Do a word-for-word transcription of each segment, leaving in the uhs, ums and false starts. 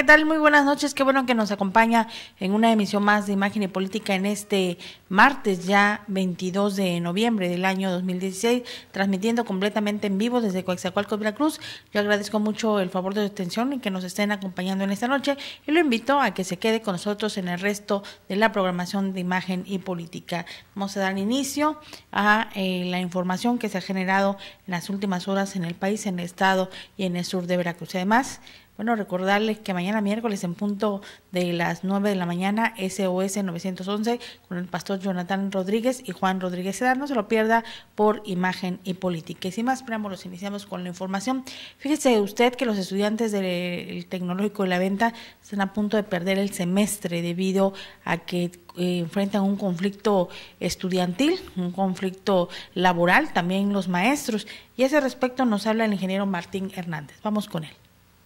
tal? Muy buenas noches, qué bueno que nos acompaña en una emisión más de Imagen y Política en este martes ya veintidós de noviembre del año dos mil dieciséis, transmitiendo completamente en vivo desde Coatzacoalcos, Veracruz. Yo agradezco mucho el favor de su atención y que nos estén acompañando en esta noche y lo invito a que se quede con nosotros en el resto de la programación de Imagen y Política. Vamos a dar inicio a eh, la información que se ha generado en las últimas horas en el país, en el estado y en el sur de Veracruz. Además, bueno, recordarles que mañana miércoles en punto de las nueve de la mañana, S O S novecientos once con el pastor Jonathan Rodríguez y Juan Rodríguez Sedar, no se lo pierda por Imagen y Política. Y sin más preámbulos, iniciamos con la información. Fíjese usted que los estudiantes del Tecnológico de La Venta están a punto de perder el semestre debido a que eh, enfrentan un conflicto estudiantil, un conflicto laboral, también los maestros. Y a ese respecto nos habla el ingeniero Martín Hernández. Vamos con él.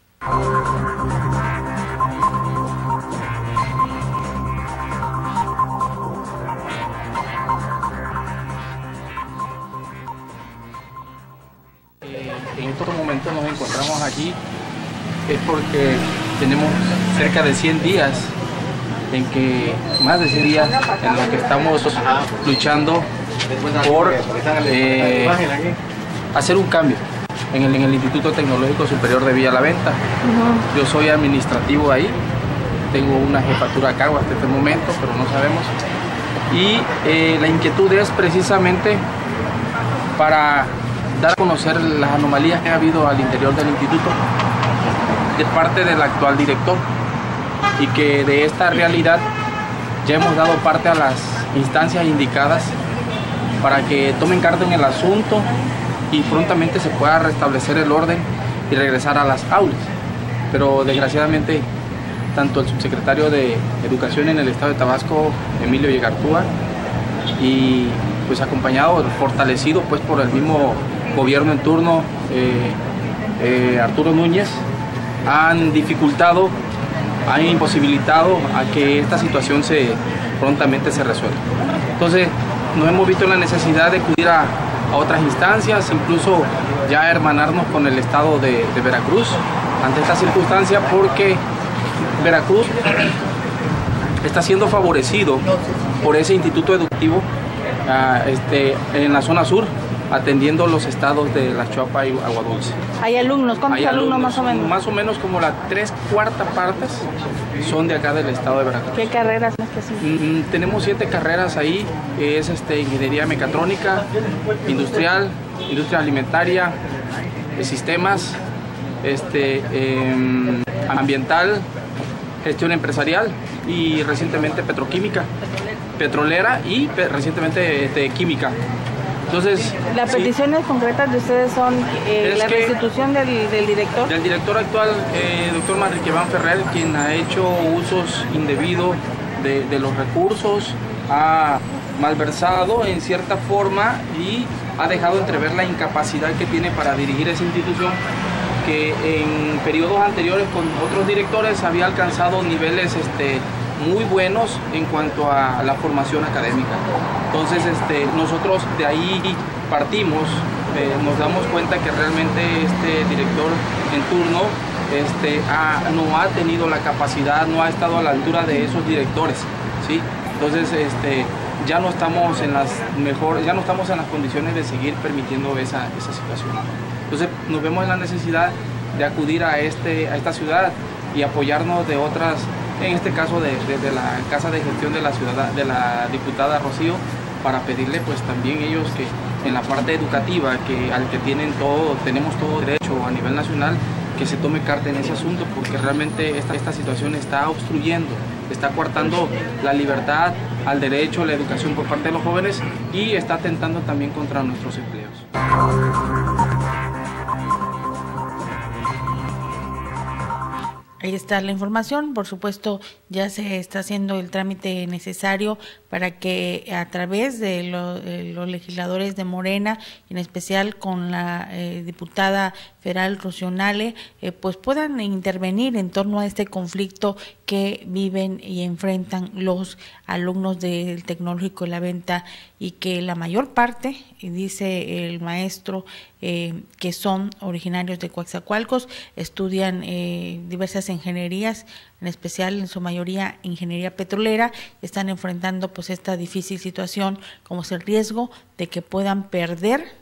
En estos momentos nos encontramos aquí es porque tenemos cerca de cien días en que, más de cien días en los que estamos luchando por eh, hacer un cambio en el, en el Instituto Tecnológico Superior de Villa La Venta. Uh-huh. Yo soy administrativo ahí, tengo una jefatura a cargo hasta este momento, pero no sabemos. Y eh, la inquietud es precisamente para dar a conocer las anomalías que ha habido al interior del instituto de parte del actual director, y que de esta realidad ya hemos dado parte a las instancias indicadas para que tomen carta en el asunto y prontamente se pueda restablecer el orden y regresar a las aulas. Pero desgraciadamente tanto el subsecretario de Educación en el estado de Tabasco, Emilio Yegartúa, y pues acompañado, fortalecido pues por el mismo gobierno en turno, eh, eh, Arturo Núñez, han dificultado, han imposibilitado a que esta situación se prontamente se resuelva. Entonces nos hemos visto en la necesidad de acudir a a otras instancias, incluso ya hermanarnos con el estado de, de Veracruz ante esta circunstancia, porque Veracruz está siendo favorecido por ese instituto educativo uh, este, en la zona sur, atendiendo los estados de La Chuapa y Aguadulce. ¿Hay alumnos? ¿Cuántos Hay alumnos, alumnos más o menos? Más o menos como las tres cuartas partes son de acá del estado de Veracruz. ¿Qué carreras más que sí? Mm, tenemos siete carreras ahí, que es este, ingeniería mecatrónica, industrial, industria alimentaria, eh, sistemas, este, eh, ambiental, gestión empresarial y recientemente petroquímica, petrolera y pe recientemente este, química. Entonces, las peticiones sí, concretas de ustedes son eh, la restitución del, del director. Del director actual, eh, doctor Manrique Van Ferrer, quien ha hecho usos indebidos de, de los recursos, ha malversado en cierta forma y ha dejado entrever la incapacidad que tiene para dirigir esa institución, que en periodos anteriores con otros directores había alcanzado niveles este, muy buenos en cuanto a la formación académica. Entonces este, nosotros de ahí partimos, eh, nos damos cuenta que realmente este director en turno este, ha, no ha tenido la capacidad, no ha estado a la altura de esos directores, ¿sí? Entonces este, ya no estamos en las mejor, ya no estamos en las condiciones de seguir permitiendo esa, esa situación. Entonces nos vemos en la necesidad de acudir a, este, a esta ciudad y apoyarnos de otras, en este caso de, de, de la Casa de Gestión de la ciudad, de la diputada Rocío, para pedirle pues también ellos que en la parte educativa, que al que tienen todo, tenemos todo derecho a nivel nacional, que se tome carta en ese asunto, porque realmente esta, esta situación está obstruyendo, está coartando la libertad, al derecho a la educación por parte de los jóvenes y está atentando también contra nuestros empleos. Ahí está la información, por supuesto, ya se está haciendo el trámite necesario para que a través de, lo, de los legisladores de Morena, en especial con la eh, diputada federal Rocío Nale, eh, pues puedan intervenir en torno a este conflicto que viven y enfrentan los alumnos del Tecnológico de la Venta, y que la mayor parte, dice el maestro, eh, que son originarios de Coatzacoalcos, estudian eh, diversas ingenierías, en especial en su mayoría ingeniería petrolera, están enfrentando pues esta difícil situación, como es el riesgo de que puedan perder,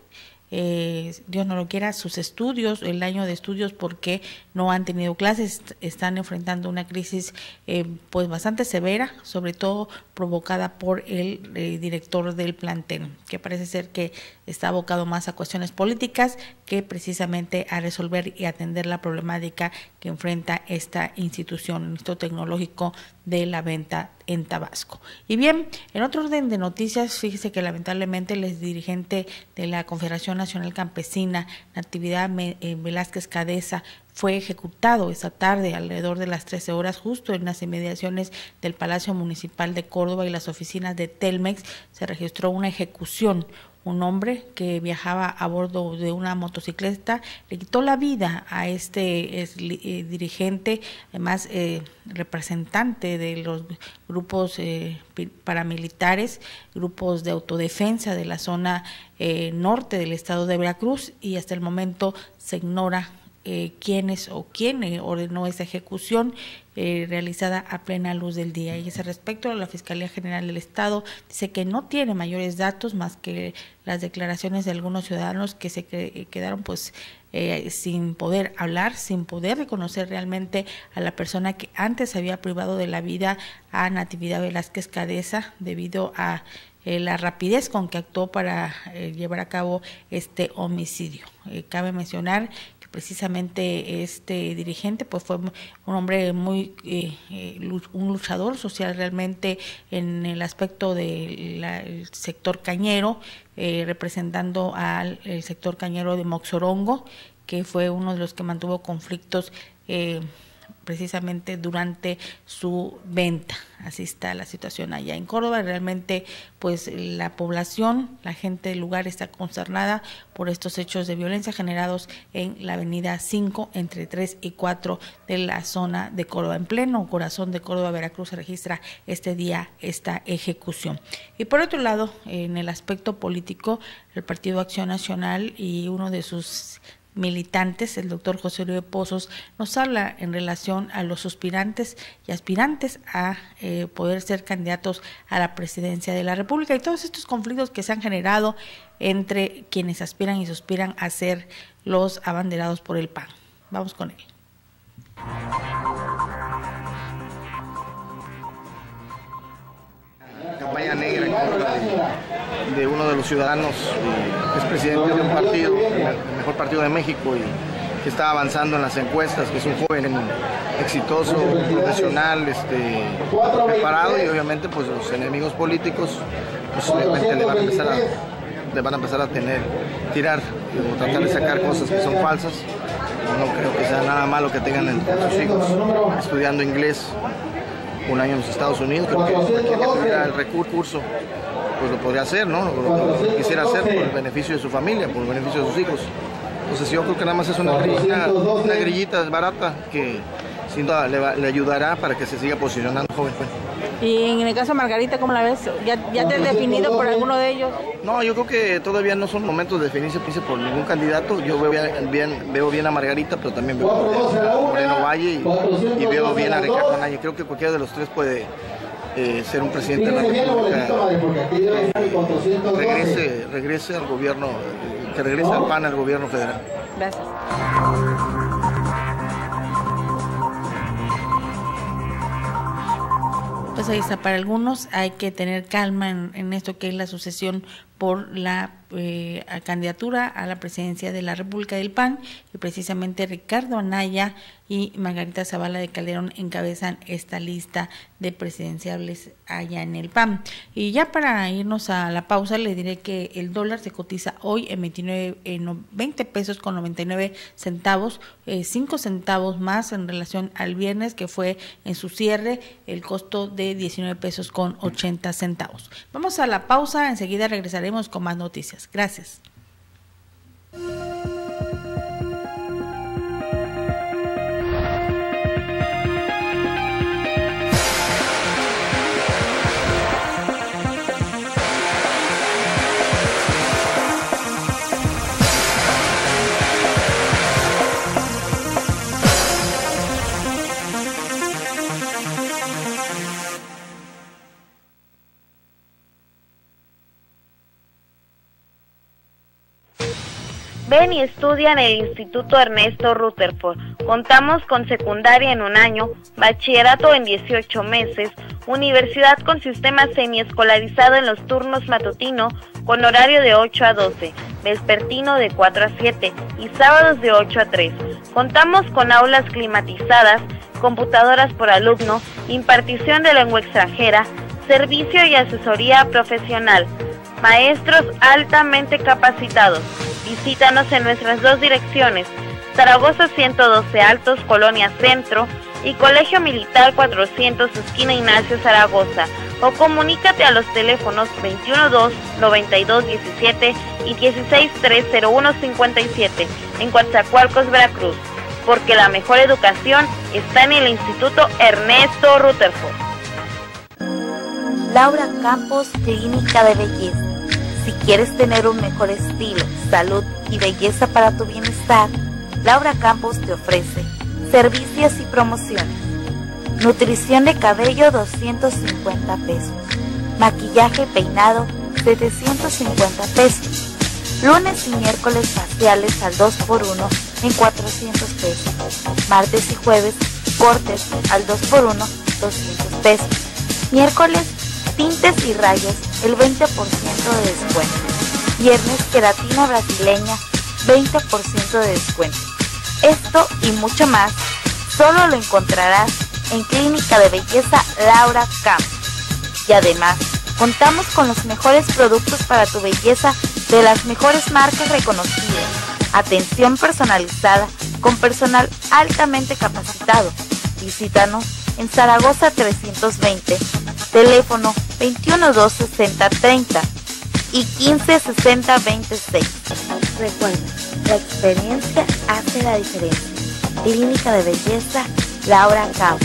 Eh, Dios no lo quiera, sus estudios, el año de estudios, porque no han tenido clases, están enfrentando una crisis eh, pues bastante severa, sobre todo provocada por el eh, director del plantel, que parece ser que está abocado más a cuestiones políticas que precisamente a resolver y atender la problemática que enfrenta esta institución, el Instituto Tecnológico de la Venta en Tabasco. Y bien, en otro orden de noticias, fíjese que lamentablemente el dirigente de la Confederación Nacional Campesina, Natividad Velázquez Cadeza, fue ejecutado esta tarde alrededor de las trece horas, justo en las inmediaciones del Palacio Municipal de Córdoba y las oficinas de Telmex. Se registró una ejecución. Un hombre que viajaba a bordo de una motocicleta le quitó la vida a este es, eh, dirigente, además eh, representante de los grupos eh, paramilitares, grupos de autodefensa de la zona eh, norte del estado de Veracruz, y hasta el momento se ignora Eh, quiénes o quién eh, ordenó esa ejecución eh, realizada a plena luz del día. Y ese respecto, la Fiscalía General del Estado dice que no tiene mayores datos más que las declaraciones de algunos ciudadanos que se que, quedaron pues eh, sin poder hablar, sin poder reconocer realmente a la persona que antes había privado de la vida a Natividad Velázquez Cadeza debido a eh, la rapidez con que actuó para eh, llevar a cabo este homicidio. Eh, cabe mencionar precisamente este dirigente pues fue un hombre muy eh, un luchador social realmente en el aspecto del sector cañero, eh, representando al el sector cañero de Moxorongo, que fue uno de los que mantuvo conflictos eh, precisamente durante su venta. Así está la situación allá en Córdoba. Realmente pues la población, la gente del lugar está consternada por estos hechos de violencia generados en la avenida cinco entre tres y cuatro de la zona de Córdoba. En pleno corazón de Córdoba, Veracruz, se registra este día esta ejecución. Y por otro lado, en el aspecto político, el Partido Acción Nacional y uno de sus militantes, el doctor José Uribe Pozos, nos habla en relación a los aspirantes y aspirantes a eh, poder ser candidatos a la presidencia de la República y todos estos conflictos que se han generado entre quienes aspiran y suspiran a ser los abanderados por el P A N. Vamos con él. Campaña negra en contra de, de uno de los ciudadanos que es presidente de un partido, el mejor partido de México, y que está avanzando en las encuestas, que es un joven exitoso, profesional, este, preparado, y obviamente pues los enemigos políticos pues obviamente le van a empezar a, le van a, empezar a tener, tirar, o tratar de sacar cosas que son falsas. No creo que sea nada malo que tengan a sus hijos estudiando inglés un año en los Estados Unidos, creo que quien tuviera el recurso pues lo podría hacer, ¿no? Lo, lo quisiera hacer por el beneficio de su familia, por el beneficio de sus hijos. Entonces yo creo que nada más es una grillita, una grillita barata que sin duda le, va, le ayudará para que se siga posicionando joven. Y en el caso de Margarita, ¿cómo la ves? ¿Ya, ya te has definido por alguno de ellos? No, yo creo que todavía no son momentos de definirse por ningún candidato. Yo veo bien, veo bien a Margarita, pero también veo a Moreno Valle y, y veo bien a Ricardo Anaya. Creo que cualquiera de los tres puede eh, ser un presidente de la República. Eh, regrese, regrese al gobierno, que regrese al P A N al gobierno federal. Gracias. Pues ahí está, para algunos hay que tener calma en, en esto que es la sucesión por la eh, candidatura a la presidencia de la República del P A N, y precisamente Ricardo Anaya y Margarita Zavala de Calderón encabezan esta lista de presidenciables allá en el P A N. Y ya para irnos a la pausa, le diré que el dólar se cotiza hoy en veintinueve, en veinte pesos con noventa y nueve centavos, eh, cinco centavos más en relación al viernes, que fue en su cierre el costo de diecinueve pesos con ochenta centavos. Vamos a la pausa, enseguida regresaremos con más noticias. Gracias. Ven y estudia en el Instituto Ernesto Rutherford. Contamos con secundaria en un año, bachillerato en dieciocho meses, universidad con sistema semiescolarizado en los turnos matutino con horario de ocho a doce, vespertino de cuatro a siete y sábados de ocho a tres. Contamos con aulas climatizadas, computadoras por alumno, impartición de lengua extranjera, servicio y asesoría profesional, maestros altamente capacitados. Visítanos en nuestras dos direcciones, Zaragoza ciento doce Altos, Colonia Centro, y Colegio Militar cuatrocientos, esquina Ignacio Zaragoza, o comunícate a los teléfonos veintiuno dos, noventa y dos diecisiete y dieciséis tres cero uno cincuenta y siete en Coatzacoalcos, Veracruz, porque la mejor educación está en el Instituto Ernesto Rutherford. Laura Campos, Clínica de Belleza. Si quieres tener un mejor estilo, salud y belleza para tu bienestar, Laura Campos te ofrece servicios y promociones. Nutrición de cabello, doscientos cincuenta pesos. Maquillaje y peinado, setecientos cincuenta pesos. Lunes y miércoles faciales al dos por uno en cuatrocientos pesos. Martes y jueves, cortes al dos por uno, doscientos pesos. Miércoles, tintes y rayos, el veinte por ciento de descuento. Viernes, queratina brasileña, veinte por ciento de descuento. Esto y mucho más, solo lo encontrarás en Clínica de Belleza Laura Campos. Y además, contamos con los mejores productos para tu belleza de las mejores marcas reconocidas. Atención personalizada con personal altamente capacitado. Visítanos en Zaragoza trescientos veinte, teléfono veintiuno dos sesenta treinta y quince sesenta veintiséis. Recuerda, la experiencia hace la diferencia. Clínica de Belleza Laura Campos.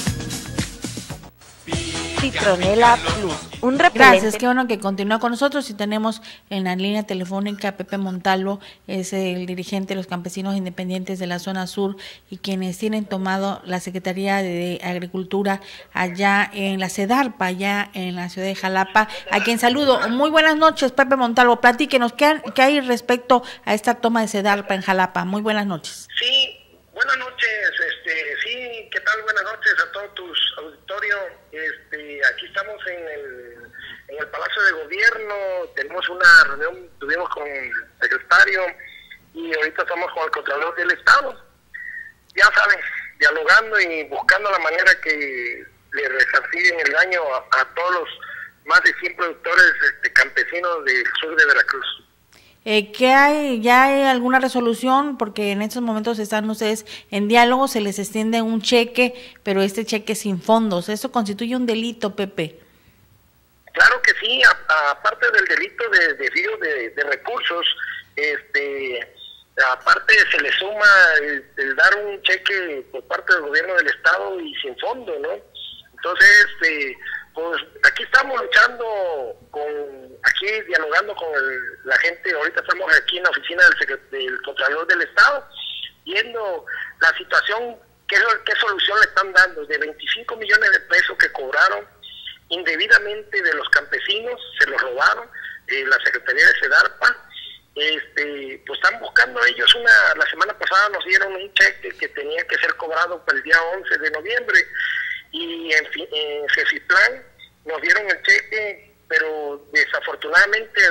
Citronela Plus, un repelente. Gracias, qué bueno que continúa con nosotros, y tenemos en la línea telefónica a Pepe Montalvo, es el dirigente de los campesinos independientes de la zona sur y quienes tienen tomado la Secretaría de Agricultura allá en la Sedarpa, allá en la ciudad de Jalapa, a quien saludo. Muy buenas noches, Pepe Montalvo, platíquenos, ¿qué, qué hay respecto a esta toma de Sedarpa en Jalapa? Muy buenas noches. Sí, buenas noches, este, sí, ¿qué tal? Buenas noches a todos tus auditorios. Este, aquí estamos en el, en el Palacio de Gobierno, tenemos una reunión, tuvimos con el secretario y ahorita estamos con el Contralor del Estado, ya saben, dialogando y buscando la manera que le resarcien el daño a, a todos los más de cien productores este, campesinos del sur de Veracruz. Eh, ¿qué hay? ¿Ya hay alguna resolución? Porque en estos momentos están ustedes en diálogo, se les extiende un cheque, pero este cheque sin fondos. ¿Eso constituye un delito, Pepe? Claro que sí, a, aparte del delito de desvío de, de recursos, este, aparte se le suma el, el dar un cheque por parte del gobierno del estado y sin fondo, ¿no? Entonces, este, pues aquí estamos luchando, con aquí dialogando con el, la gente. Ahorita estamos aquí en la oficina del, del Contralor del Estado, viendo la situación, qué, qué solución le están dando de veinticinco millones de pesos que cobraron indebidamente de los campesinos, se los robaron, eh, la Secretaría de Sedarpa. Este, pues están buscando ellos una, la semana pasada nos dieron un cheque que tenía que ser cobrado para el día once de noviembre, y en, en Cefiplan nos dieron el cheque, pero desafortunadamente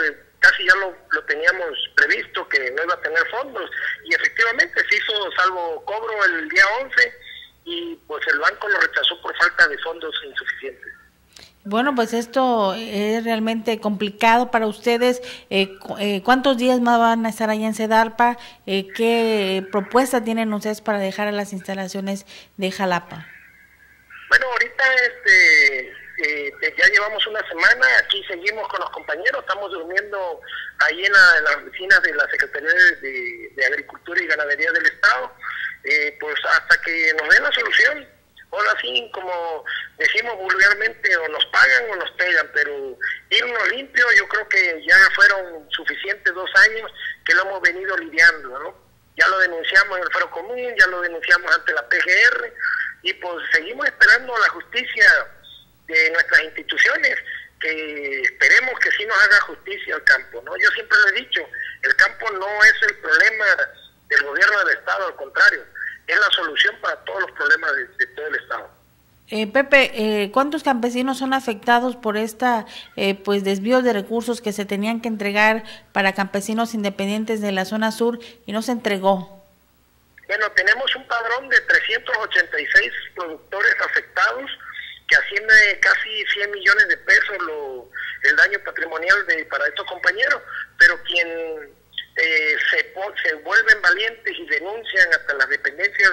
casi ya lo, lo teníamos previsto que no iba a tener fondos, y efectivamente se hizo salvo cobro el día once, y pues el banco lo rechazó por falta de fondos insuficientes. Bueno, pues esto es realmente complicado para ustedes. Eh, eh, ¿Cuántos días más van a estar allá en Sedarpa? Eh, ¿Qué propuesta tienen ustedes para dejar a las instalaciones de Jalapa? Bueno, ahorita este, eh, ya llevamos una semana, aquí seguimos con los compañeros, estamos durmiendo ahí en, la, en las oficinas de la Secretaría de, de, de Agricultura y Ganadería del Estado, eh, pues hasta que nos den la solución. Ahora sí, como decimos vulgarmente, o nos pagan o nos pegan, pero irnos limpio, yo creo que ya fueron suficientes dos años que lo hemos venido lidiando, ¿no? Ya lo denunciamos en el Foro Común, ya lo denunciamos ante la P G R, y pues seguimos esperando la justicia de nuestras instituciones, que esperemos que sí nos haga justicia al campo, ¿no? Yo siempre lo he dicho, el campo no es el problema del gobierno del Estado, al contrario, es la solución para todos los problemas de, de todo el Estado. Eh, Pepe, eh, ¿cuántos campesinos son afectados por esta eh, pues desvío de recursos que se tenían que entregar para campesinos independientes de la zona sur y no se entregó? Bueno, tenemos un padrón de trescientos ochenta y seis productores afectados, que asciende casi cien millones de pesos lo, el daño patrimonial de para estos compañeros, pero quien eh, se, se vuelven valientes y denuncian hasta las dependencias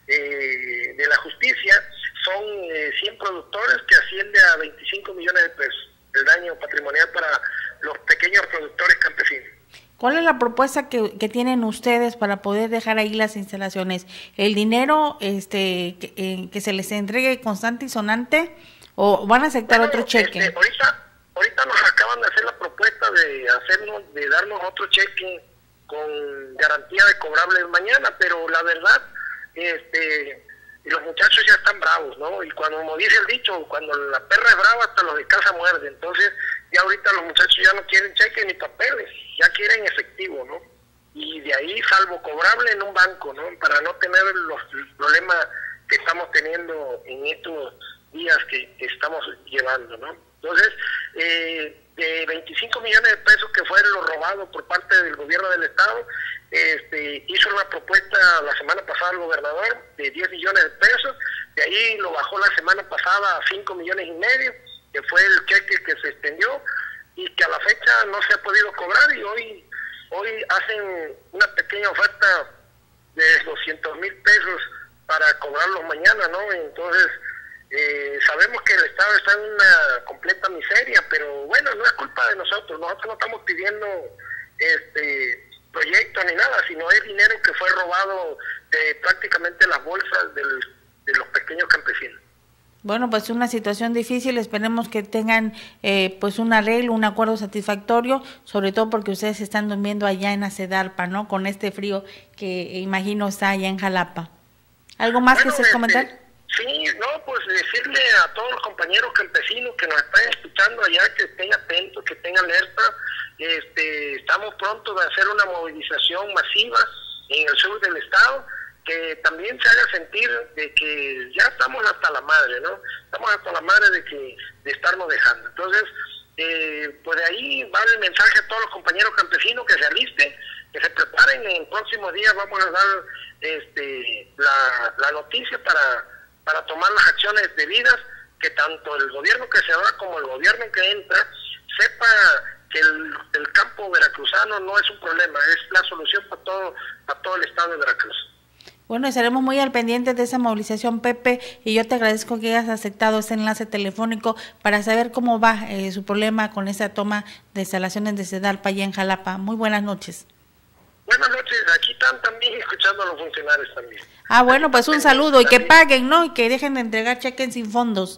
eh, de la justicia son eh, cien productores, que asciende a veinticinco millones de pesos el daño patrimonial para los pequeños productores campesinos. ¿Cuál es la propuesta que, que tienen ustedes para poder dejar ahí las instalaciones? ¿El dinero este que, eh, que se les entregue constante y sonante o van a aceptar bueno, otro cheque? Este, ahorita, ahorita nos acaban de hacer la propuesta de hacernos, de darnos otro cheque con garantía de cobrable mañana, pero la verdad, este, los muchachos ya están bravos, ¿no? Y cuando, como dice el dicho, cuando la perra es brava, hasta los de casa muerde. Entonces, ya ahorita los muchachos ya no quieren cheque ni papeles, ya quieren efectivo, ¿no? Y de ahí salvo cobrable en un banco, ¿no? Para no tener los problemas que estamos teniendo en estos días que, que estamos llevando, ¿no? Entonces, eh, de veinticinco millones de pesos que fue lo robado por parte del gobierno del Estado, este, hizo una propuesta la semana pasada al gobernador de diez millones de pesos, de ahí lo bajó la semana pasada a cinco millones y medio, que fue el cheque que se extendió y que a la fecha no se ha podido cobrar, y hoy hoy hacen una pequeña oferta de doscientos mil pesos para cobrarlos mañana, ¿no? Entonces, eh, sabemos que el Estado está en una completa miseria, pero bueno, no es culpa de nosotros, nosotros no estamos pidiendo este proyectos ni nada, sino es dinero que fue robado de prácticamente las bolsas del, de los pequeños campesinos. Bueno, pues una situación difícil, esperemos que tengan eh, pues un arreglo, un acuerdo satisfactorio, sobre todo porque ustedes están durmiendo allá en Sedarpa, ¿no? Con este frío que imagino está allá en Jalapa. ¿Algo más bueno, que se comentar? Este, sí, no, pues decirle a todos los compañeros campesinos que nos están escuchando allá que estén atentos, que estén alerta. Este, estamos pronto de hacer una movilización masiva en el sur del estado, que también se haga sentir de que ya estamos hasta la madre, ¿no? Estamos hasta la madre de que de estarnos dejando. Entonces, eh, pues de ahí va el mensaje a todos los compañeros campesinos que se alisten, que se preparen. En próximos días vamos a dar este la, la noticia para, para tomar las acciones debidas, que tanto el gobierno que se va como el gobierno que entra sepa que el, el campo veracruzano no es un problema, es la solución para todo, para todo el estado de Veracruz. Bueno, estaremos muy al pendiente de esa movilización, Pepe, y yo te agradezco que hayas aceptado ese enlace telefónico para saber cómo va eh, su problema con esa toma de instalaciones de Sedarpa allá en Jalapa. Muy buenas noches. Buenas noches, aquí están también escuchando a los funcionarios también. Ah, bueno, pues un saludo y que paguen, ¿no? Y que dejen de entregar cheques sin fondos.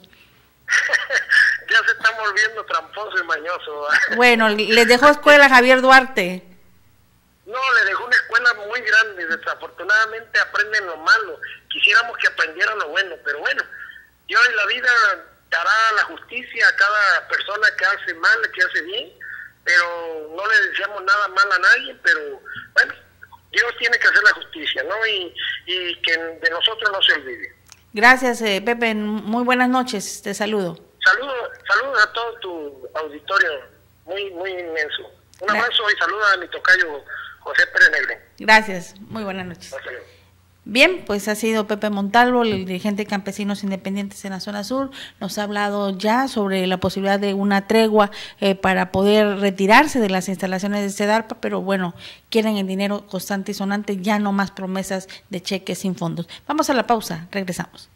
Ya se están volviendo tramposo y mañoso. Bueno, les dejó escuela Javier Duarte. No, le dejó una escuela muy grande, desafortunadamente aprenden lo malo, quisiéramos que aprendieran lo bueno, pero bueno, Dios en la vida dará la justicia a cada persona que hace mal, que hace bien, pero no le deseamos nada mal a nadie, pero bueno, Dios tiene que hacer la justicia, ¿no? Y, y que de nosotros no se olvide. Gracias, eh, Pepe, muy buenas noches, te saludo. Saludos, saludos a todo tu auditorio, muy, muy inmenso. Un abrazo y saluda a mi tocayo José Pérez Negre. Gracias, muy buenas noches. Bien, pues ha sido Pepe Montalvo, el dirigente de Campesinos Independientes en la zona sur. Nos ha hablado ya sobre la posibilidad de una tregua eh, para poder retirarse de las instalaciones de Sedarpa, pero bueno, quieren el dinero constante y sonante, ya no más promesas de cheques sin fondos. Vamos a la pausa, regresamos.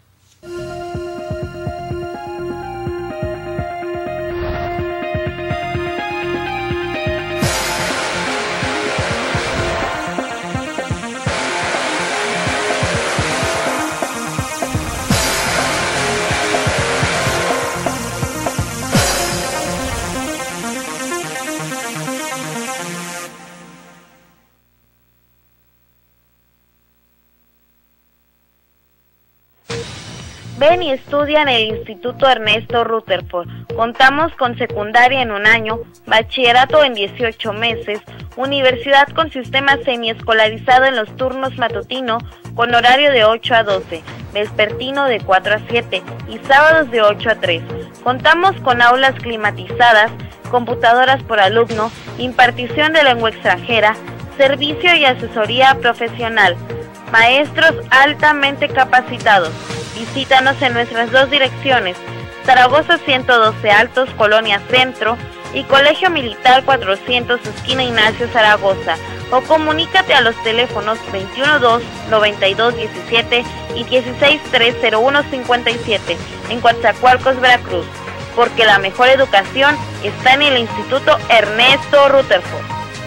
Ven y estudia en el Instituto Ernesto Rutherford. Contamos con secundaria en un año, bachillerato en dieciocho meses, universidad con sistema semiescolarizado en los turnos matutino con horario de ocho a doce, vespertino de cuatro a siete y sábados de ocho a tres. Contamos con aulas climatizadas, computadoras por alumno, impartición de lengua extranjera, servicio y asesoría profesional, maestros altamente capacitados. Visítanos en nuestras dos direcciones, Zaragoza ciento doce Altos, Colonia Centro, y Colegio Militar cuatrocientos, esquina Ignacio Zaragoza, o comunícate a los teléfonos veintiuno dos, noventa y dos diecisiete y dieciséis tres cero uno cincuenta y siete en Coatzacoalcos, Veracruz, porque la mejor educación está en el Instituto Ernesto Rutherford.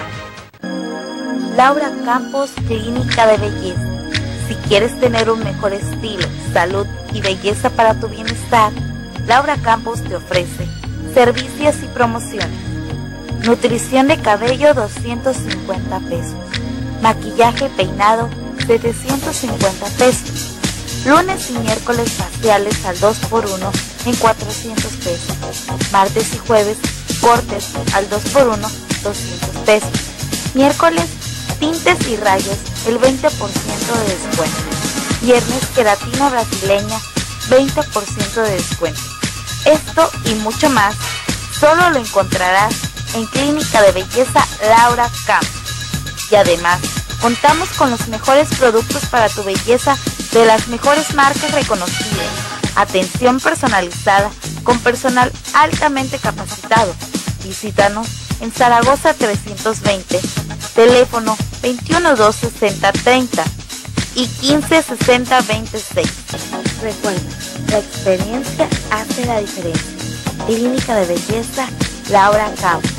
Laura Campos, Clínica de Belleza. Si quieres tener un mejor estilo, salud y belleza para tu bienestar, Laura Campos te ofrece servicios y promociones. Nutrición de cabello, doscientos cincuenta pesos. Maquillaje y peinado, setecientos cincuenta pesos. Lunes y miércoles faciales al dos por uno en cuatrocientos pesos. Martes y jueves, cortes al dos por uno, doscientos pesos. Miércoles, tintes y rayos, el veinte por ciento de descuento. Viernes, queratina brasileña, veinte por ciento de descuento. Esto y mucho más, solo lo encontrarás en Clínica de Belleza Laura Campos. Y además, contamos con los mejores productos para tu belleza de las mejores marcas reconocidas. Atención personalizada con personal altamente capacitado. Visítanos en Zaragoza trescientos veinte, teléfono veintiuno dos sesenta treinta y quince sesenta veintiséis. Recuerda, la experiencia hace la diferencia. Clínica de Belleza Laura Campos.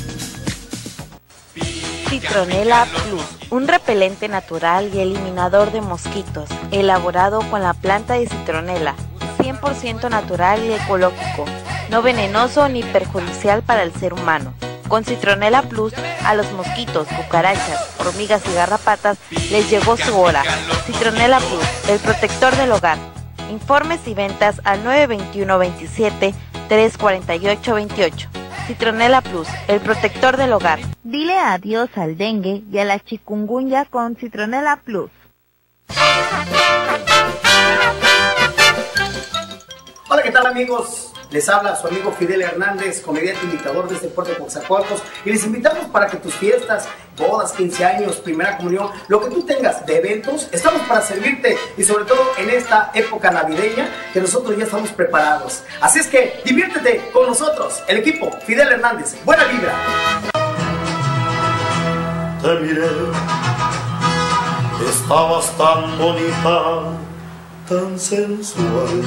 Citronela Plus, un repelente natural y eliminador de mosquitos, elaborado con la planta de citronela, cien por ciento natural y ecológico, no venenoso ni perjudicial para el ser humano. Con Citronela Plus, a los mosquitos, cucarachas, hormigas y garrapatas les llegó su hora. Citronela Plus, el protector del hogar. Informes y ventas al nueve dos uno, veintisiete, tres cuarenta y ocho veintiocho. Citronela Plus, el protector del hogar. Dile adiós al dengue y a la chikungunya con Citronela Plus. Hola, ¿qué tal, amigos? Les habla su amigo Fidel Hernández, comediante imitador desde Puerto de Coatzacoalcos, y les invitamos para que tus fiestas, bodas, quince años, primera comunión, lo que tú tengas de eventos, estamos para servirte, y sobre todo en esta época navideña que nosotros ya estamos preparados. Así es que diviértete con nosotros, el equipo Fidel Hernández. ¡Buena vibra! Te miré, estabas tan bonita, tan sensual.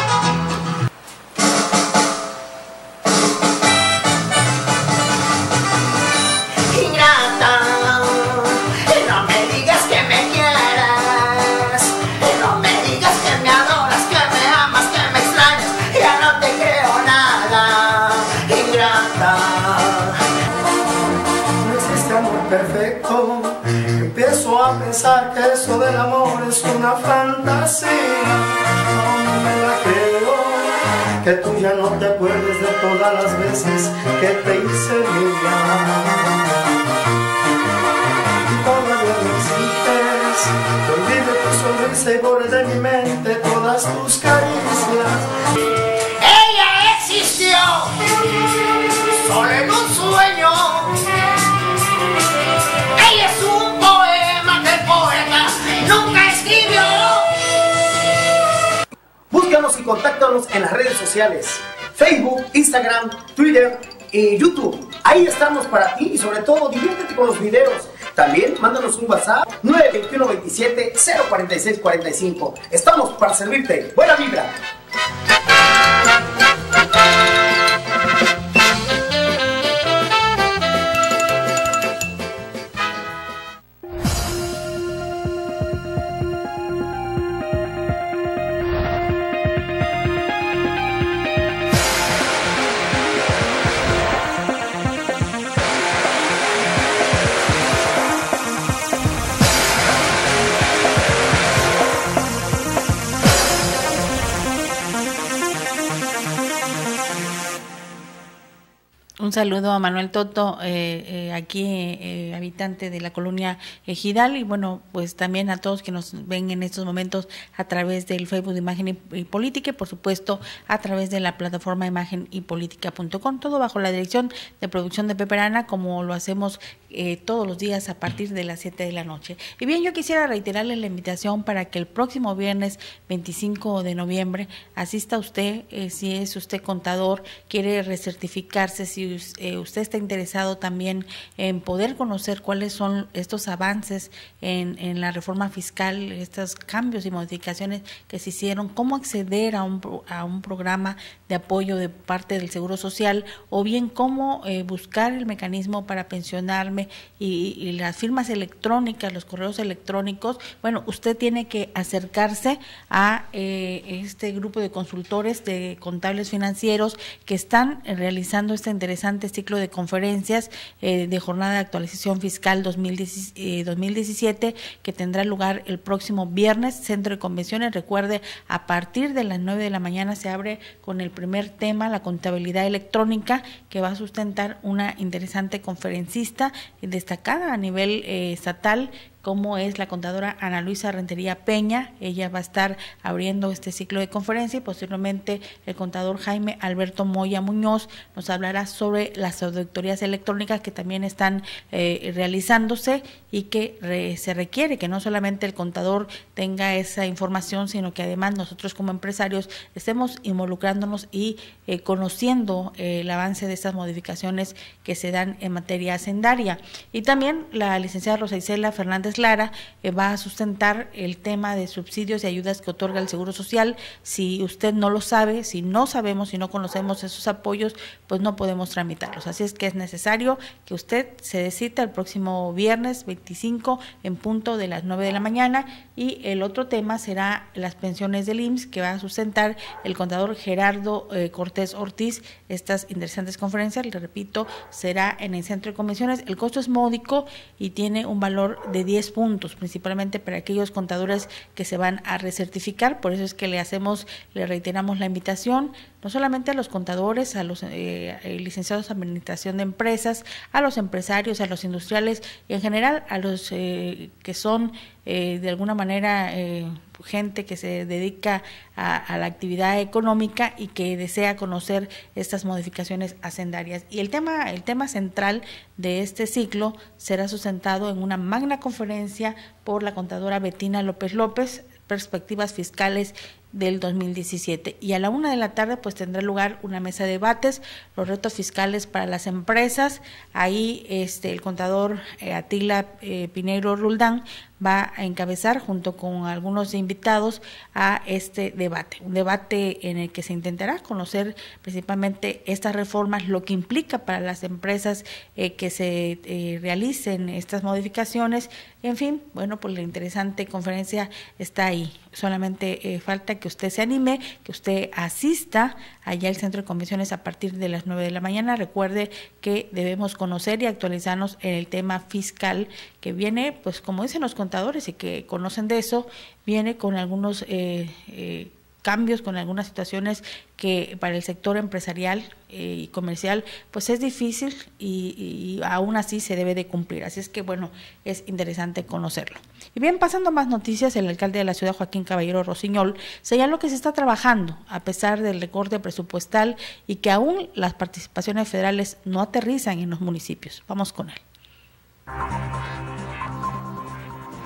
Perfecto, empiezo a pensar que eso del amor es una fantasía. No me la creo, que tú ya no te acuerdes de todas las veces que te hice mía. Todavía me exiges que olvide tu sonrisa y borre de mi mente todas tus caricias. Ella existió solo en un sueño. contáctanos en las redes sociales, Facebook, Instagram, Twitter y YouTube. Ahí estamos para ti y sobre todo diviértete con los videos. También mándanos un WhatsApp nueve veintiuno veintisiete cero cuarenta y seis cuarenta y cinco. Estamos para servirte. Buena vibra. Un saludo a Manuel Toto, eh, eh, aquí eh, habitante de la colonia Ejidal, y bueno, pues también a todos que nos ven en estos momentos a través del Facebook de Imagen y, y Política, y por supuesto a través de la plataforma imagen y política punto com, todo bajo la dirección de producción de Pepe Arana, como lo hacemos eh, todos los días a partir de las siete de la noche. Y bien, yo quisiera reiterarles la invitación para que el próximo viernes veinticinco de noviembre asista usted, eh, si es usted contador, quiere recertificarse, si Eh, usted está interesado también en poder conocer cuáles son estos avances en, en la reforma fiscal, estos cambios y modificaciones que se hicieron, cómo acceder a un, a un programa de apoyo de parte del Seguro Social, o bien cómo eh, buscar el mecanismo para pensionarme y, y las firmas electrónicas, los correos electrónicos. Bueno, usted tiene que acercarse a eh, este grupo de consultores de contables financieros que están realizando este interesante ciclo de conferencias eh, de jornada de actualización fiscal dos mil diecisiete que tendrá lugar el próximo viernes, Centro de Convenciones. Recuerde, a partir de las nueve de la mañana se abre con el primer tema, la contabilidad electrónica, que va a sustentar una interesante conferencista destacada a nivel eh, estatal, como es la contadora Ana Luisa Rentería Peña. Ella va a estar abriendo este ciclo de conferencia, y posteriormente el contador Jaime Alberto Moya Muñoz nos hablará sobre las auditorías electrónicas que también están eh, realizándose, y que re, se requiere que no solamente el contador tenga esa información, sino que además nosotros como empresarios estemos involucrándonos y eh, conociendo eh, el avance de estas modificaciones que se dan en materia hacendaria. Y también la licenciada Rosa Isela Fernández Lara eh, va a sustentar el tema de subsidios y ayudas que otorga el Seguro Social. Si usted no lo sabe, si no sabemos, si no conocemos esos apoyos, pues no podemos tramitarlos. Así es que es necesario que usted se dé cita el próximo viernes veinticinco en punto de las nueve de la mañana. Y el otro tema será las pensiones del I M S S, que va a sustentar el contador Gerardo eh, Cortés Ortiz. Estas interesantes conferencias, le repito, será en el Centro de Convenciones. El costo es módico y tiene un valor de diez puntos, principalmente para aquellos contadores que se van a recertificar. Por eso es que le hacemos, le reiteramos la invitación, no solamente a los contadores, a los eh, licenciados en administración de empresas, a los empresarios, a los industriales y en general a los eh, que son eh, de alguna manera eh, gente que se dedica a, a la actividad económica y que desea conocer estas modificaciones hacendarias. Y el tema, el tema central de este ciclo será sustentado en una magna conferencia por la contadora Betina López López, Perspectivas Fiscales del dos mil diecisiete, y a la una de la tarde pues tendrá lugar una mesa de debates, los retos fiscales para las empresas. Ahí este el contador eh, Atila eh, Pineiro Roldán va a encabezar junto con algunos invitados a este debate, un debate en el que se intentará conocer principalmente estas reformas, lo que implica para las empresas eh, que se eh, realicen estas modificaciones. En fin, bueno, pues la interesante conferencia está ahí. Solamente eh, falta que usted se anime, que usted asista allá al Centro de Convenciones a partir de las nueve de la mañana. Recuerde que debemos conocer y actualizarnos en el tema fiscal, que viene, pues como dicen los contadores y que conocen de eso, viene con algunos eh, eh, cambios, con algunas situaciones que para el sector empresarial eh, y comercial pues es difícil y, y aún así se debe de cumplir. Así es que bueno, es interesante conocerlo. Y bien, pasando más noticias, el alcalde de la ciudad, Joaquín Caballero Rosiñol, señaló que se está trabajando a pesar del recorte presupuestal y que aún las participaciones federales no aterrizan en los municipios. Vamos con él.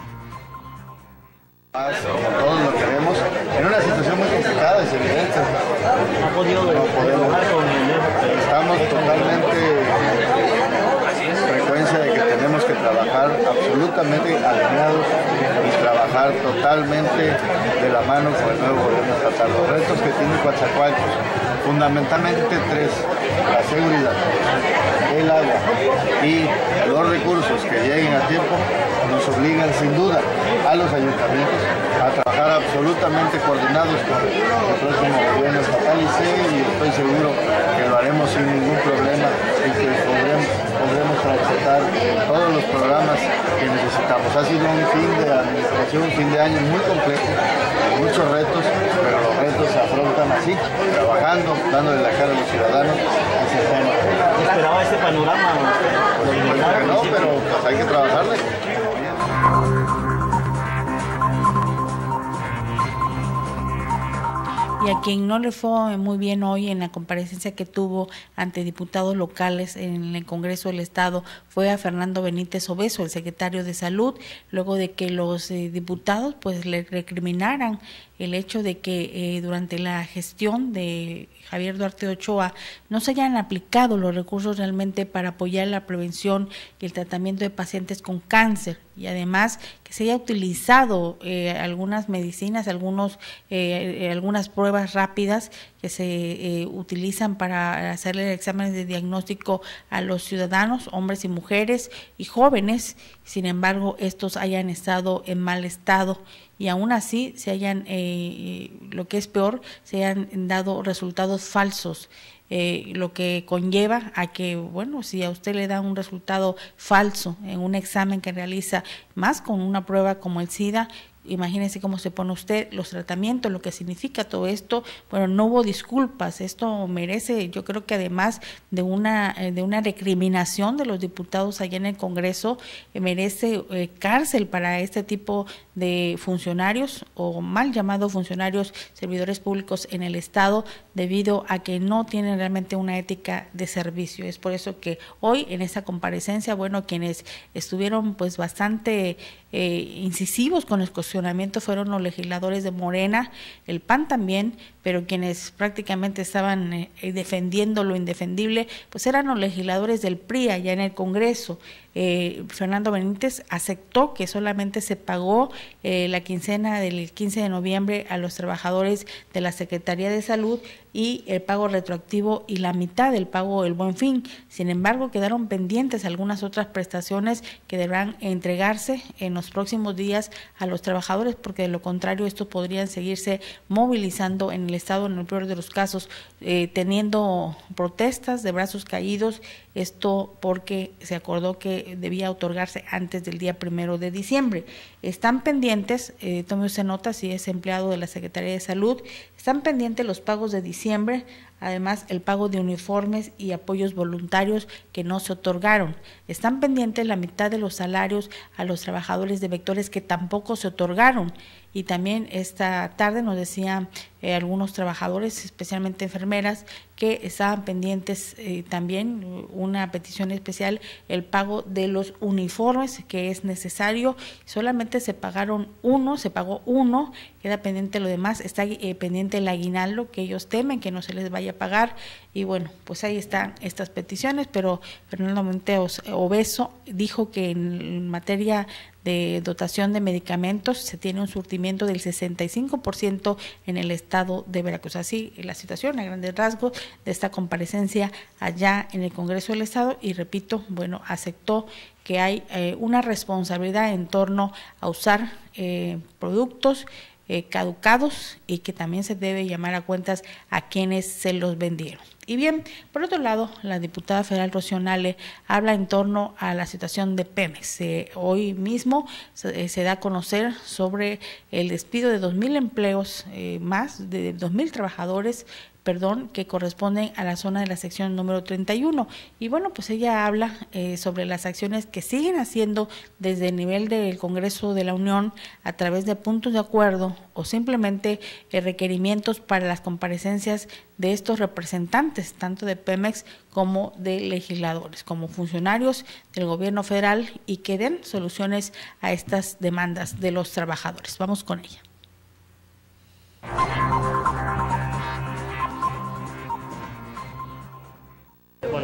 Como todos lo que vemos, en una situación muy complicada, es evidente. ha podido trabajar con el nuevo país. Estamos totalmente en frecuencia de que tenemos que trabajar absolutamente alineados y trabajar totalmente de la mano con el nuevo gobierno estatal. Los retos que tiene Coatzacoalcos, fundamentalmente tres: la seguridad, el agua y los recursos que lleguen a tiempo, nos obligan sin duda a los ayuntamientos a trabajar absolutamente coordinados con el próximo gobierno estatal, y sé y estoy seguro que lo haremos sin ningún problema y que podremos, podremos transitar todos los programas que necesitamos. Ha sido un fin de administración, un fin de año muy complejo, muchos retos, pero los retos se afrontan así, trabajando, dándole la cara a los ciudadanos. ¿Esperaba este panorama? Pues, pues, no, pero pues, hay que trabajarle. Y a quien no le fue muy bien hoy en la comparecencia que tuvo ante diputados locales en el Congreso del Estado fue a Fernando Benítez Obeso, el secretario de Salud, luego de que los eh, diputados pues le recriminaran el hecho de que eh, durante la gestión de Javier Duarte Ochoa no se hayan aplicado los recursos realmente para apoyar la prevención y el tratamiento de pacientes con cáncer, y además que se haya utilizado eh, algunas medicinas, algunos eh, algunas pruebas rápidas que se eh, utilizan para hacerle exámenes de diagnóstico a los ciudadanos, hombres y mujeres y jóvenes. Sin embargo, estos hayan estado en mal estado y aún así se hayan, eh, lo que es peor, se hayan dado resultados falsos. Eh, lo que conlleva a que, bueno, si a usted le da un resultado falso en un examen que realiza, más con una prueba como el SIDA, imagínese cómo se pone usted, los tratamientos, lo que significa todo esto. Bueno, no hubo disculpas, esto merece, yo creo que además de una de una recriminación de los diputados allá en el Congreso, eh, merece eh, cárcel para este tipo de funcionarios o mal llamados funcionarios, servidores públicos en el Estado, debido a que no tienen realmente una ética de servicio. Es por eso que hoy en esta comparecencia, bueno, quienes estuvieron pues bastante eh, incisivos con el cuestionamiento fueron los legisladores de Morena, el P A N también, pero quienes prácticamente estaban eh, defendiendo lo indefendible, pues eran los legisladores del P R I allá en el Congreso. Eh, Fernando Benítez aceptó que solamente se pagó eh, la quincena del quince de noviembre a los trabajadores de la Secretaría de Salud y el pago retroactivo y la mitad del pago del Buen Fin. Sin embargo, quedaron pendientes algunas otras prestaciones que deberán entregarse en los próximos días a los trabajadores, porque de lo contrario estos podrían seguirse movilizando en el Estado, en el peor de los casos, eh, teniendo protestas de brazos caídos, esto porque se acordó que debía otorgarse antes del día primero de diciembre. Están pendientes, eh, tome usted nota si es empleado de la Secretaría de Salud, están pendientes los pagos de diciembre, además el pago de uniformes y apoyos voluntarios que no se otorgaron. Están pendientes la mitad de los salarios a los trabajadores de vectores que tampoco se otorgaron. Y también esta tarde nos decían eh, algunos trabajadores, especialmente enfermeras, que estaban pendientes eh, también, una petición especial, el pago de los uniformes que es necesario. Solamente se pagaron uno, se pagó uno, queda pendiente lo demás, está eh, pendiente el aguinaldo que ellos temen que no se les vaya a pagar. Y bueno, pues ahí están estas peticiones, pero Fernando Benítez Obeso dijo que en materia de dotación de medicamentos se tiene un surtimiento del sesenta y cinco por ciento en el estado de Veracruz. Así la situación a grandes rasgos de esta comparecencia allá en el Congreso del Estado, y repito, bueno, aceptó que hay eh, una responsabilidad en torno a usar eh, productos eh, caducados y que también se debe llamar a cuentas a quienes se los vendieron. Y bien, por otro lado, la diputada federal Rocío Nale habla en torno a la situación de Pemex. Eh, hoy mismo se, eh, se da a conocer sobre el despido de dos mil empleos, eh, más de dos mil trabajadores, perdón, que corresponden a la zona de la sección número treinta y uno. Y bueno, pues ella habla eh, sobre las acciones que siguen haciendo desde el nivel del Congreso de la Unión a través de puntos de acuerdo o simplemente eh, requerimientos para las comparecencias de estos representantes, tanto de Pemex como de legisladores, como funcionarios del gobierno federal, y que den soluciones a estas demandas de los trabajadores. Vamos con ella.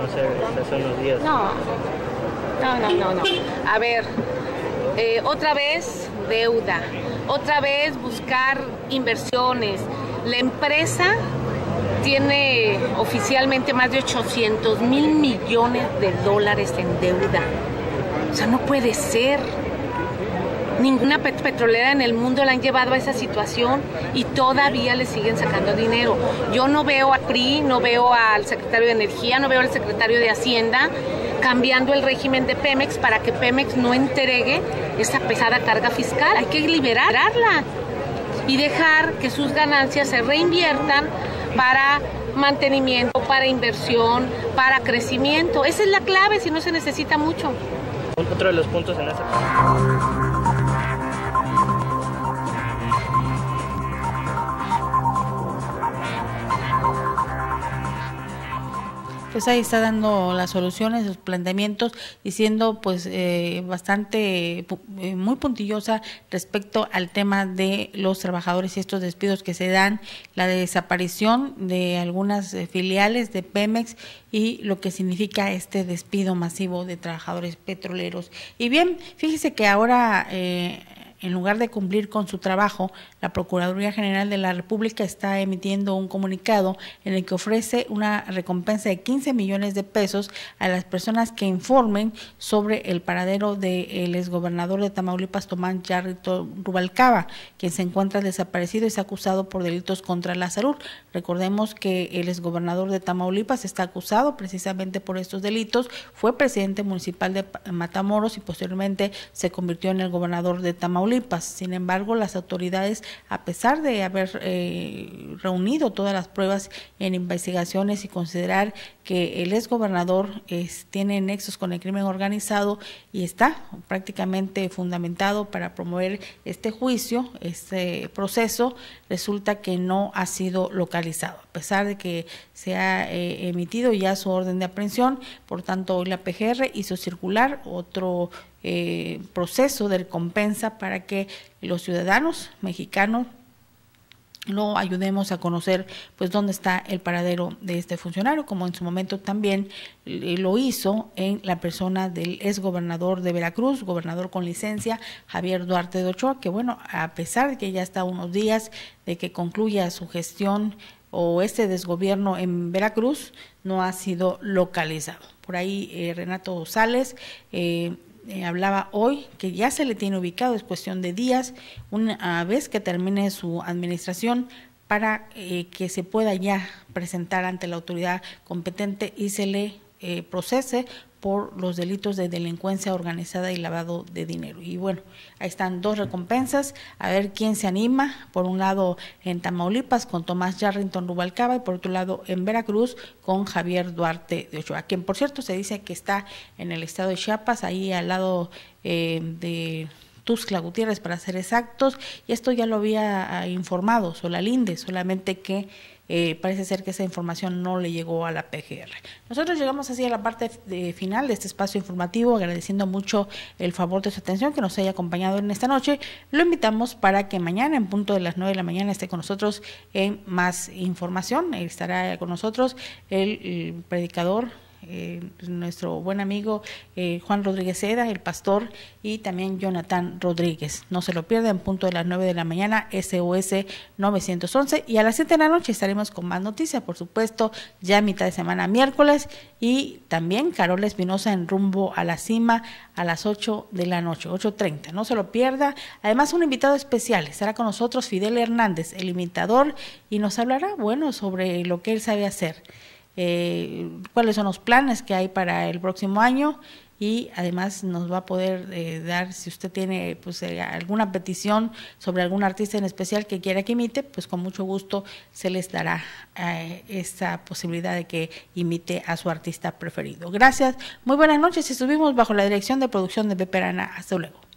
hace, hace unos días. No, no, no, no, no. A ver, eh, otra vez deuda, otra vez buscar inversiones. La empresa tiene oficialmente más de ochocientos mil millones de dólares en deuda. O sea, no puede ser. Ninguna pet petrolera en el mundo la han llevado a esa situación y todavía le siguen sacando dinero. Yo no veo a P R I, no veo al secretario de Energía, no veo al secretario de Hacienda cambiando el régimen de Pemex para que Pemex no entregue esa pesada carga fiscal. Hay que liberarla y dejar que sus ganancias se reinviertan para mantenimiento, para inversión, para crecimiento. Esa es la clave, si no se necesita mucho. Otro de los puntos en esta... Pues ahí está dando las soluciones, los planteamientos, y siendo pues eh, bastante, eh, muy puntillosa respecto al tema de los trabajadores y estos despidos que se dan, la desaparición de algunas eh, filiales de Pemex y lo que significa este despido masivo de trabajadores petroleros. Y bien, fíjese que ahora... Eh, en lugar de cumplir con su trabajo, la Procuraduría General de la República está emitiendo un comunicado en el que ofrece una recompensa de quince millones de pesos a las personas que informen sobre el paradero del exgobernador de Tamaulipas, Tomás Yarrington Rubalcaba, quien se encuentra desaparecido y es acusado por delitos contra la salud. Recordemos que el exgobernador de Tamaulipas está acusado precisamente por estos delitos, fue presidente municipal de Matamoros y posteriormente se convirtió en el gobernador de Tamaulipas. Sin embargo, las autoridades, a pesar de haber eh, reunido todas las pruebas en investigaciones y considerar que el exgobernador es, tiene nexos con el crimen organizado y está prácticamente fundamentado para promover este juicio, este proceso, resulta que no ha sido localizado, a pesar de que se ha eh, emitido ya su orden de aprehensión. Por tanto, hoy la P G R hizo circular otro Eh, proceso de recompensa para que los ciudadanos mexicanos lo ayudemos a conocer pues dónde está el paradero de este funcionario, como en su momento también eh, lo hizo en la persona del exgobernador de Veracruz, gobernador con licencia, Javier Duarte de Ochoa, que bueno, a pesar de que ya está unos días de que concluya su gestión o este desgobierno en Veracruz, no ha sido localizado. Por ahí eh, Renato Sales eh, Eh, hablaba hoy que ya se le tiene ubicado, es cuestión de días, una vez que termine su administración, para eh, que se pueda ya presentar ante la autoridad competente y se le eh, procese por los delitos de delincuencia organizada y lavado de dinero. Y bueno, ahí están dos recompensas, a ver quién se anima, por un lado en Tamaulipas con Tomás Yarrington Rubalcaba y por otro lado en Veracruz con Javier Duarte de Ochoa, quien por cierto se dice que está en el estado de Chiapas, ahí al lado eh, de Tuxtla Gutiérrez para ser exactos, y esto ya lo había informado Solalinde, solamente que Eh, parece ser que esa información no le llegó a la P G R. Nosotros llegamos así a la parte de final de este espacio informativo, agradeciendo mucho el favor de su atención, que nos haya acompañado en esta noche. Lo invitamos para que mañana en punto de las nueve de la mañana esté con nosotros en más información. Estará con nosotros el, el predicador, Eh, nuestro buen amigo eh, Juan Rodríguez Seda, el pastor, y también Jonathan Rodríguez. No se lo pierda en punto de las nueve de la mañana, S O S novecientos once, y a las siete de la noche estaremos con más noticias, por supuesto, ya a mitad de semana miércoles, y también Carola Espinosa en Rumbo a la Cima a las ocho de la noche, ocho treinta, no se lo pierda. Además, un invitado especial, estará con nosotros Fidel Hernández, el imitador, y nos hablará, bueno, sobre lo que él sabe hacer. Eh, cuáles son los planes que hay para el próximo año, y además nos va a poder eh, dar, si usted tiene pues eh, alguna petición sobre algún artista en especial que quiera que imite, pues con mucho gusto se les dará eh, esta posibilidad de que imite a su artista preferido. Gracias, muy buenas noches, y estuvimos bajo la dirección de producción de Pepe Arana. Hasta luego.